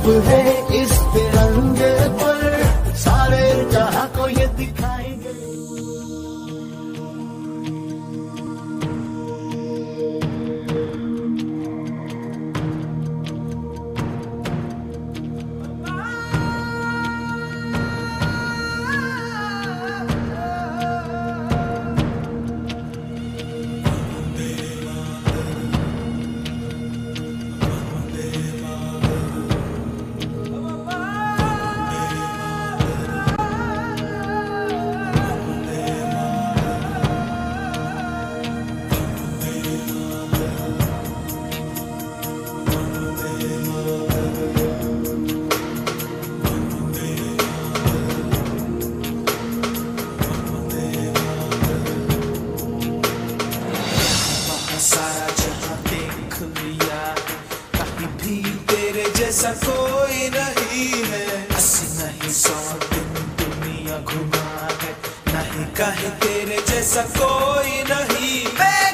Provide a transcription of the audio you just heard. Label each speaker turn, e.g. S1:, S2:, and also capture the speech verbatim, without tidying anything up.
S1: छाप है इस तिरंगे पर, सारे जहां को ये दिखाएंगे।
S2: जैसा कोई नहीं है, अस्सी नहीं सौ दिन दुनिया घुमा है, नहीं कहीं तेरे जैसा कोई नहीं।